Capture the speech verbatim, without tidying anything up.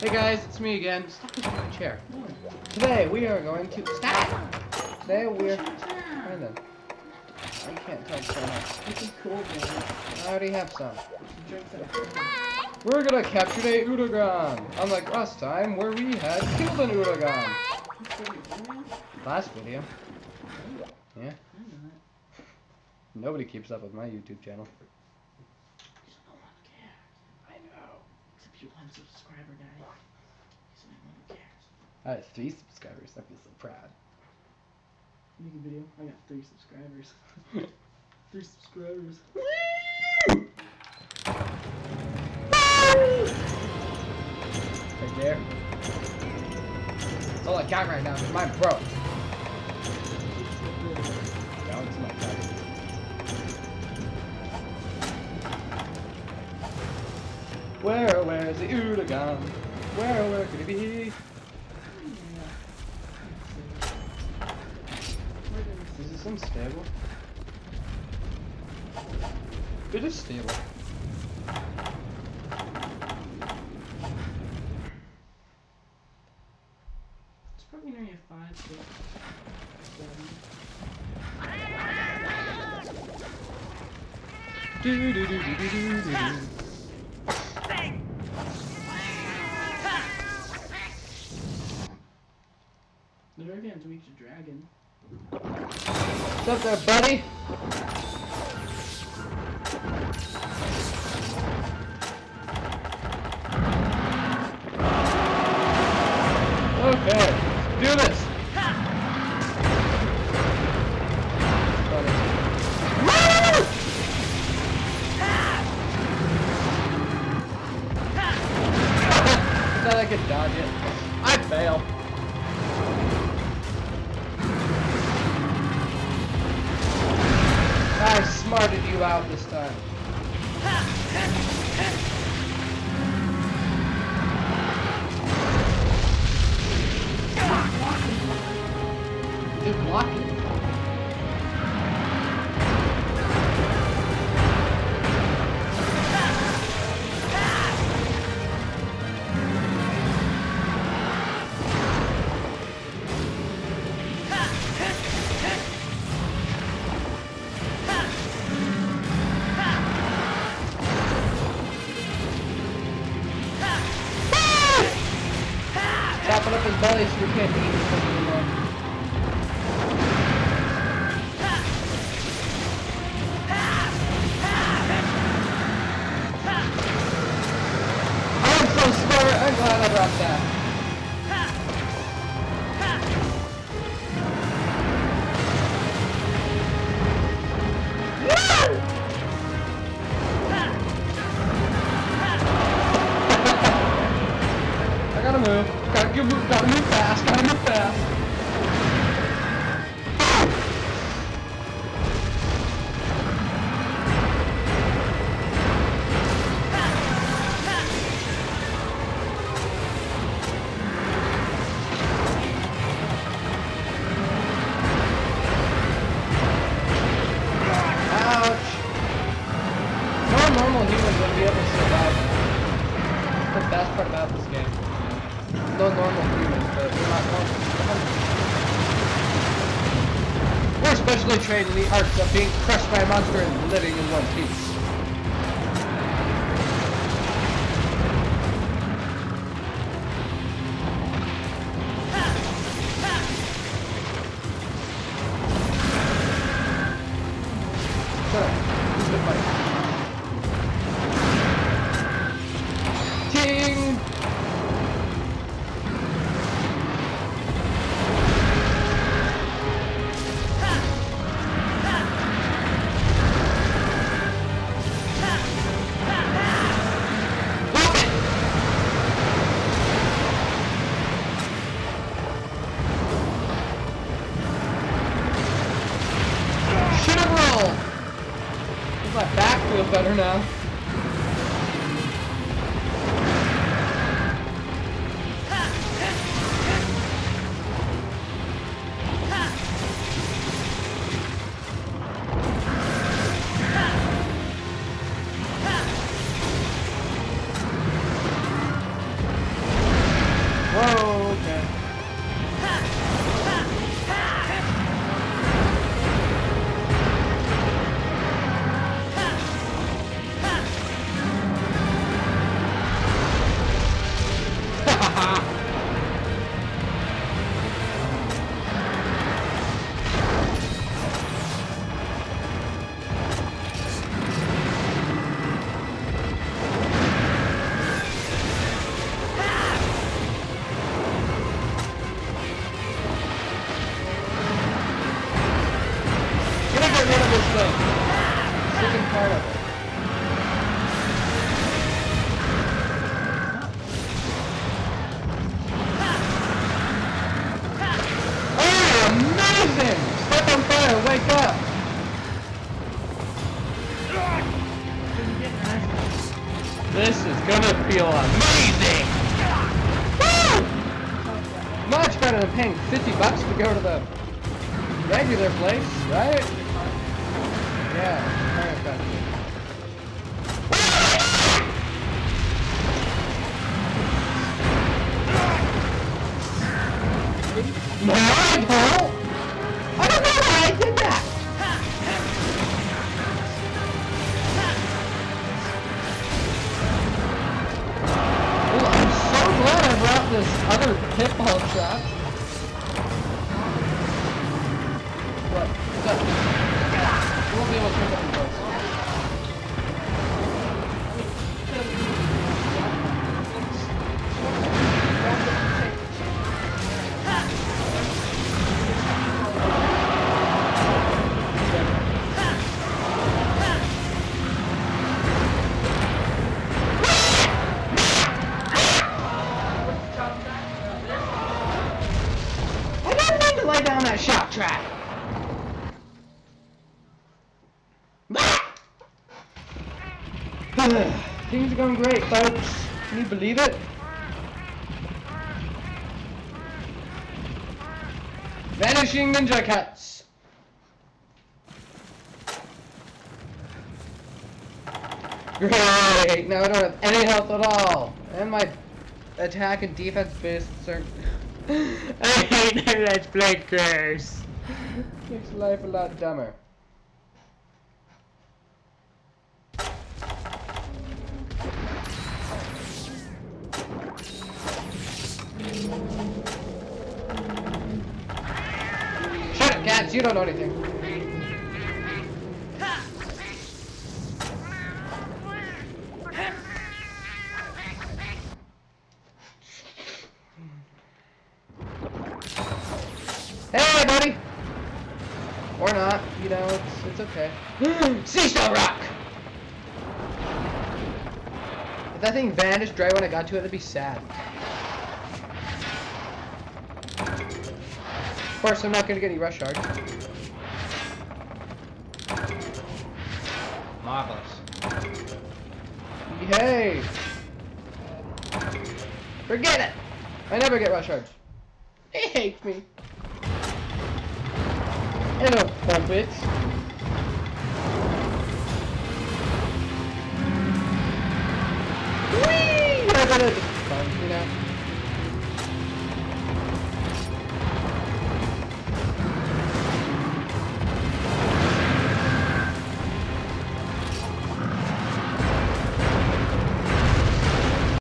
Hey guys, it's me again. Stop pushing my chair. Today we are going to stop. Today we're Brandon. I can't touch that. This is cool, man. I already have some. Drink that. We're gonna capture a Uragaan, unlike last time where we had killed an Uragaan. Last video. Yeah. Nobody keeps up with my YouTube channel. No one cares. I know. Except you one subscriber guy. So no one cares. I have three subscribers. I feel so proud. Make a video. I got three subscribers. Three subscribers. Right there. That's all I got right now. Mine broke. Down to my cat. Where, where is the Uragaan? Where, where could it be? Is this unstable? It is stable. It's probably near your five, six, seven. Do do do do do do do. The Uragaan weak to dragon. What's up there, buddy? Okay, do this. Thought I could dodge it. I failed. I smarted you out this time. Dude, blocking. Chopping up his belly so we can't eat him anymore. I'm so smart. I'm glad I brought that. I gotta move. Gotta move. Gotta move fast. Gotta move fast. Ouch. No normal human would be able to survive that. That's the best part about this game. No normal humans, but we're not normal. We're specially trained in the arts of being crushed by a monster and living in one piece. Shut up. This is the fight. Ting! My back feels better now. better wake up. This is gonna feel amazing. Woo! Much better than paying fifty bucks to go to the regular place, right? Yeah, very effective. No, I don't. I don't know why I did that. Well, I'm so glad I brought this other pitfall trap. What? What's up? You won't be able to pick up the boats. Lay down that shock track. Things are going great, folks. Can you believe it? Vanishing ninja cuts. Great. Now I don't have any health at all, and my attack and defense boosts are. I hate Let's Play Curse. Makes life a lot dumber. Shut up, cats! You don't know anything. Hey, buddy! Or not, you know, it's it's okay. Seashell rock! If that thing vanished right when I got to it, that'd be sad. Of course, I'm not gonna get any rush shards. Marvelous. Yay! Forget it! I never get rush shards. He hates me. And a bump it. Whee! I got it. Fun, you know.